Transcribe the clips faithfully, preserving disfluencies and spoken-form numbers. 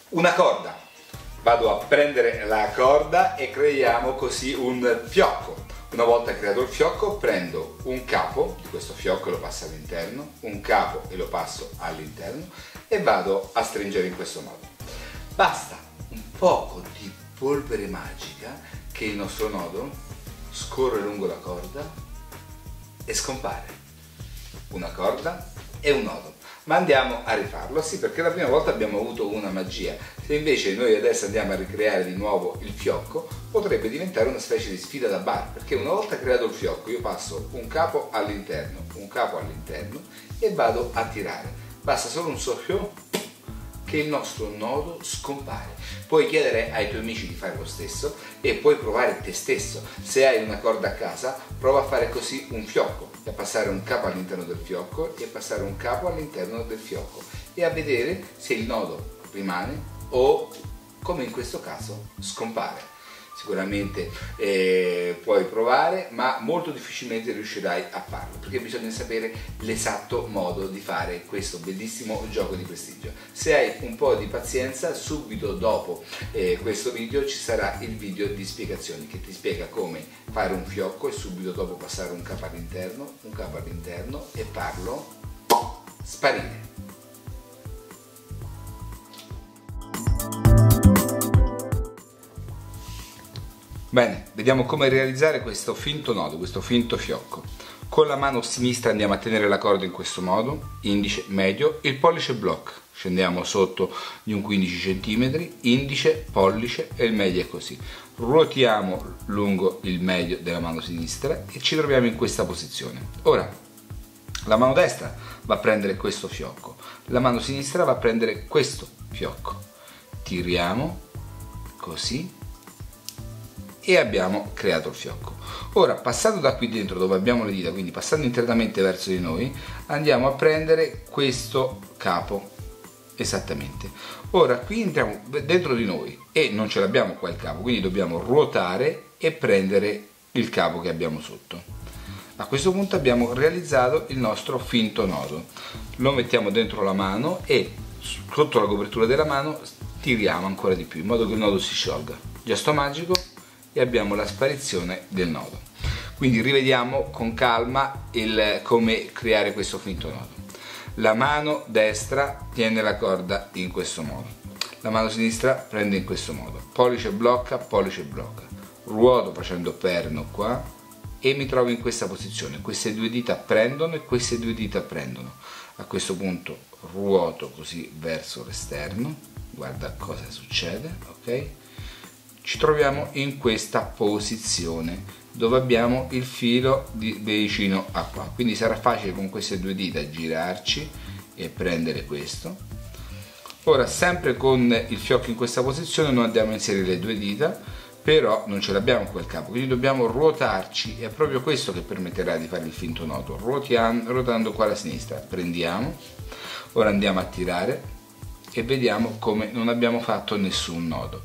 Una corda. Vado a prendere la corda e creiamo così un fiocco. Una volta creato il fiocco prendo un capo di questo fiocco e lo passo all'interno, un capo e lo passo all'interno e vado a stringere in questo modo. Basta un poco di polvere magica che il nostro nodo scorre lungo la corda e scompare. Una corda e un nodo. Ma andiamo a rifarlo, sì, perché la prima volta abbiamo avuto una magia. Se invece noi adesso andiamo a ricreare di nuovo il fiocco, potrebbe diventare una specie di sfida da bar, perché una volta creato il fiocco io passo un capo all'interno, un capo all'interno e vado a tirare. Basta solo un soffio che il nostro nodo scompare. Puoi chiedere ai tuoi amici di fare lo stesso e puoi provare te stesso. Se hai una corda a casa, prova a fare così un fiocco, e a passare un capo all'interno del fiocco e a passare un capo all'interno del fiocco e a vedere se il nodo rimane o, come in questo caso, scompare. Sicuramente eh, puoi provare, ma molto difficilmente riuscirai a farlo, perché bisogna sapere l'esatto modo di fare questo bellissimo gioco di prestigio. Se hai un po' di pazienza, subito dopo eh, questo video ci sarà il video di spiegazioni che ti spiega come fare un fiocco e subito dopo passare un capo all'interno, un capo all'interno e farlo sparire. Bene, vediamo come realizzare questo finto nodo, questo finto fiocco. Con la mano sinistra andiamo a tenere la corda in questo modo, indice, medio, il pollice blocca. Scendiamo sotto di un quindici centimetri, indice, pollice e il medio è così. Ruotiamo lungo il medio della mano sinistra e ci troviamo in questa posizione. Ora, la mano destra va a prendere questo fiocco, la mano sinistra va a prendere questo fiocco. Tiriamo così e abbiamo creato il fiocco. Ora, passando da qui dentro dove abbiamo le dita, quindi passando internamente verso di noi, andiamo a prendere questo capo, esattamente. Ora qui entriamo dentro di noi e non ce l'abbiamo qua il capo, quindi dobbiamo ruotare e prendere il capo che abbiamo sotto. A questo punto abbiamo realizzato il nostro finto nodo. Lo mettiamo dentro la mano e sotto la copertura della mano tiriamo ancora di più in modo che il nodo si sciolga. Gesto magico e abbiamo la sparizione del nodo. Quindi rivediamo con calma il come creare questo finto nodo. La mano destra tiene la corda in questo modo, la mano sinistra prende in questo modo, pollice blocca, pollice blocca, ruoto facendo perno qua e mi trovo in questa posizione. Queste due dita prendono e queste due dita prendono. A questo punto ruoto così verso l'esterno, guarda cosa succede, ok? Ci troviamo in questa posizione dove abbiamo il filo di vicino a qua, quindi sarà facile con queste due dita girarci e prendere questo. Ora, sempre con il fiocco in questa posizione, noi andiamo a inserire le due dita, però non ce l'abbiamo quel capo, quindi dobbiamo ruotarci, è proprio questo che permetterà di fare il finto nodo. Ruotiamo, ruotando qua alla sinistra, prendiamo, ora andiamo a tirare e vediamo come non abbiamo fatto nessun nodo.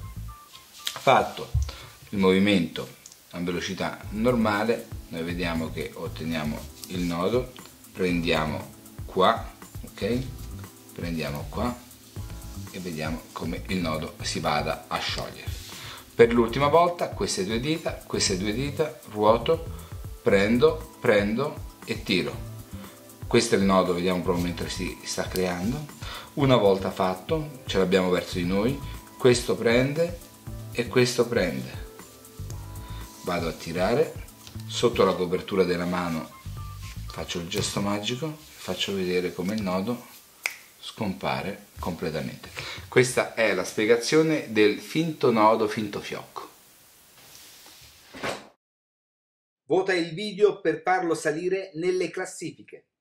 Fatto il movimento a velocità normale, noi vediamo che otteniamo il nodo, prendiamo qua, ok? Prendiamo qua e vediamo come il nodo si vada a sciogliere. Per l'ultima volta queste due dita, queste due dita, ruoto, prendo, prendo e tiro. Questo è il nodo, vediamo proprio mentre si sta creando. Una volta fatto, ce l'abbiamo verso di noi, questo prende e questo prende. Vado a tirare, sotto la copertura della mano faccio il gesto magico, faccio vedere come il nodo scompare completamente. Questa è la spiegazione del finto nodo, finto fiocco. Vota il video per farlo salire nelle classifiche.